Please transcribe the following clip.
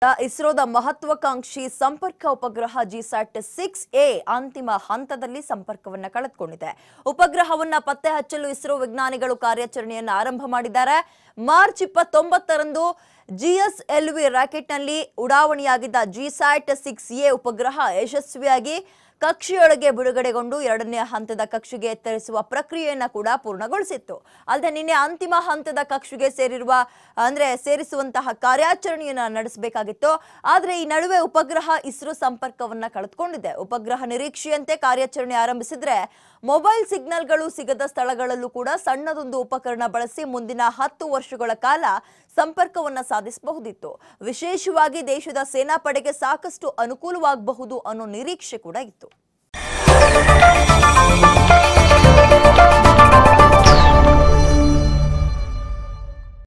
ಇಸ್ರೋದ ಮಹತ್ವಾಕಾಂಕ್ಷಿ ಸಂಪರ್ಕ ಉಪಗ್ರಹ ಜಿಸ್ಯಾಟ್ 6A ಅಂತಿಮ ಹಂತದಲ್ಲಿ ಸಂಪರ್ಕವನ್ನ ಕಳೆದುಕೊಂಡಿದೆ. ಉಪಗ್ರಹವನ್ನ ಪತ್ತೆ ಹಚ್ಚಲು ಇಸ್ರೋ ವಿಜ್ಞಾನಿಗಳು ಕಾರ್ಯಾಚರಣೆಯನ್ನು ಆರಂಭ ಮಾಡಿದ್ದಾರೆ. ಮಾರ್ಚ್ 29ರಂದು GSLV ರಾಕೆಟ್ನಲ್ಲಿ ಉಡಾವಣೆಯಾಗಿದ್ದ ಜಿಸ್ಯಾಟ್ 6A ಉಪಗ್ರಹ ಯಶಸ್ವಿಯಾಗಿ ಕಕ್ಷೆಯೊಳಗೆ ಬಿಡುಗಡೆಗೊಂಡು ಎರಡನೇ ಹಂತದ ಕಕ್ಷೆಗೆ ಎತ್ತರಿಸುವ ಪ್ರಕ್ರಿಯೆಯನ್ನು ಕೂಡ ಪೂರ್ಣಗೊಳಿಸಿತ್ತು. ಅಲ್ಲದೆ ನಿನ್ನೆ ಅಂತಿಮ ಹಂತದ ಕಕ್ಷೆಗೆ ಸೇರಿಸುವಂತಹ ಕಾರ್ಯಾಚರಣೆಯನ್ನು ನಡೆಸಬೇಕಾಗಿತ್ತು. ಆದರೆ ಈ ನಡುವೆ ಉಪಗ್ರಹ ಇಸ್ರೋ ಸಂಪರ್ಕವನ್ನ ಕಳೆದುಕೊಂಡಿದೆ. ಉಪಗ್ರಹ ನಿರೀಕ್ಷೆಯಂತೆ ಕಾರ್ಯಾಚರಣೆ ಆರಂಭಿಸಿದ್ರೆ ಮೊಬೈಲ್ ಸಿಗ್ನಲ್ಗಳು ಸಿಗದ ಸ್ಥಳಗಳಲ್ಲೂ ಕೂಡ ಸಣ್ಣದೊಂದು ಉಪಕರಣ ಬಳಸಿ ಮುಂದಿನ 10 ವರ್ಷಗಳ ಕಾಲ ಸಂಪರ್ಕವನ್ನ ಸಾಧಿಸಬಹುದಿತ್ತು. ವಿಶೇಷವಾಗಿ ದೇಶದ ಸೇನಾಪಡೆಗೆ ಸಾಕಷ್ಟು ಅನುಕೂಲವಾಗಬಹುದು ಅನ್ನೋ ನಿರೀಕ್ಷೆ ಕೂಡ ಇತ್ತು.